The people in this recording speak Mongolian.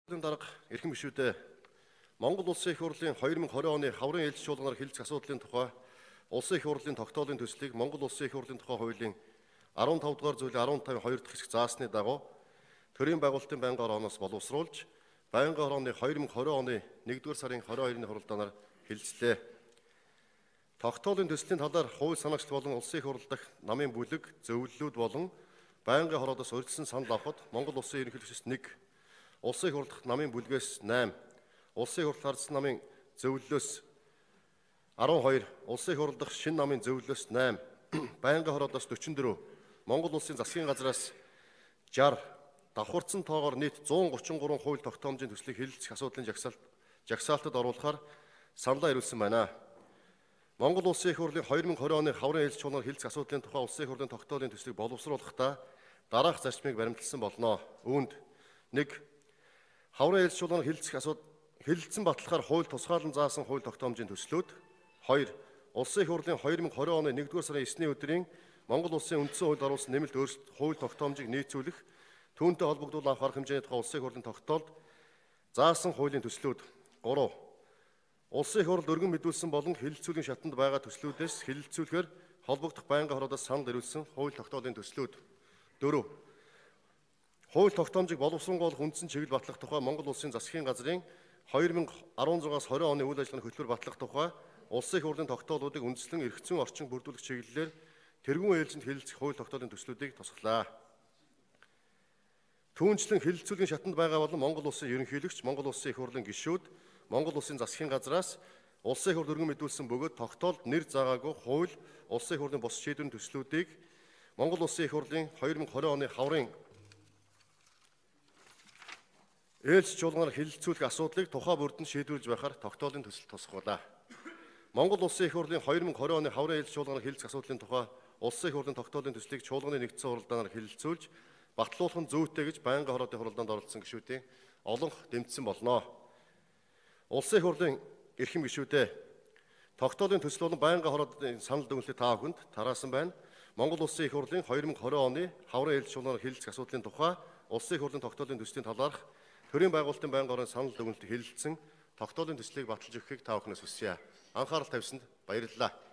Дарга эрхэм гишүүдээ Монгол Улсын их хурлын 2020 оны хаврын ээлж чуулганаар хэлэлцэх асуудлын тухай Улсын их хурлын тогтоолын төслийг Монгол Улсын их хурлын тухай хуулийн 15 дугаар зүйлийн 15-2 дахь хэсэг заасны дагуу төрийн байгуулалтын байнгын орооноос боловсруулж байнгын орооны 2020 оны 1-р сарын 22-ны хуралдаанаар хэлэлцлээ. Тогтоолын төслийн талаар хууль санаагч болон Улсын их хурл дахь намын бүлэг, зөвлөлүүд болон байнгын хороодоос урьдчилан санал авахд Монгол Улсын ерөнхийлөгчөөс 1, Улсын их хурл дахь намын бүлгээс 8, Улсын их хурл хардсан намын зөвлөлөөс 12, Улсын их хурл дахь шинэ намын зөвлөлөөс 8, байнгын хороодоос 44, Монгол Улсын засгийн газраас 60, давхарцсан тоогоор нийт 133 хууль тогтоомжийн төслийг хэлэлцэх асуудлын жагсаалтад оруулахаар саналаа ирүүлсэн байна. Монгол Улсын их хурлын 2020 оны хаврын ээлж чуулганаар хэлэлцэх асуудлын тухай Улсын их хурлын тогтоолын төслийг боловсруулахдаа дараах зарчмыг баримталсан болно. Үүнд 1. Хаврын ээлж чуулганаар хэлэлцсэн баталгаар хууль тусгаалan заасан хууль тогтоомжийн төслүүд. 2. Улсын их хурлын 2020 оны 1-р сарын 9-ний өдрийн Монгол Улсын үндсэн хуульд оруулсан нэмэлт өөрчлөлт хууль тогтоомжийг нийцүүлэх, түүнтэй холбогдуулан авах арга хэмжээний тухай Улсын их хурлын тогтоолд заасан хуулийн төслүүд. 3. Улсын их хурл өргөн мэдүүлсэн болон хэлэлцүүлгийн шатанд байгаа төслүүдээс хэлэлцүүлэхээр холбогдох байнгын хороодоос санал ирүүлсэн хууль тогтоолын төслүүд. 4. Хууль тогтоомжийг боловсруулах үндсэн чиглэл батлах тухай Монгол Улсын засгийн газрын 2016-аас 20 оны үйл ажиллагааны хөтөлбөр батлах тухай Улсын их хурлын тогтоолуудыг үндэслэн эрх зүйн орчин бүрдүүлэх чиглэлээр тэргүүн ээлжинд хэлэлцэх хууль тогтоолын төслүүдийг тусгалаа. Түүнчлэн хэлэлцүүлгийн шатанд байгаа болон Монгол Улсын ерөнхийлөгч, Монгол Улсын их хурлын гишүүд, Монгол Улсын засгийн газраас Улсын их хурл өргөн мэдүүлсэн бөгөөд тогтоолд нэр заагаагүй хууль, Улсын их хурлын бус шийдвэрийн төслүүдийг Монгол Улсын их хурлын 2020 оны хаврын ээлж чуулганаар хэлэлцүүлэх асуудлыг тухай бүрдэнд шийдвэрлэж байхаар тогтоолын төсөл тусгуулаа. Монгол Улсын их хурлын 2020 оны хаврын ээлж чуулганаар хэлэлцэх асуудлын тухай Улсын их хурлын тогтоолын төслийг чуулганы нэгдсэн хуралдаанаар хэлэлцүүлж батлуулах нь зүйтэй гэж байнгын хороодын хуралдаанд оролцсон гишүүдийн олонх дэмжсэн болно. Улсын их хурлын эрхэм гишүүдээ тогтоолын төсөл болон байнгын хороодын санал дүгнэлтийг та бүхэнд тараасан байна. Монгол Улсын их хурлын 2020 оны хаврын ээлж чуулганаар хэлэлцэх асуудлын тухай Улсын их хурлын тогтоолын төслийн талаарх төрийн байгуулалтын байнгын орон санал дүгнэлтийг хэлэлцсэн тогтоолын төслийг баталж өгөхийг та бүхнээс хүсье. Анхаарал тавьсанд баярлалаа.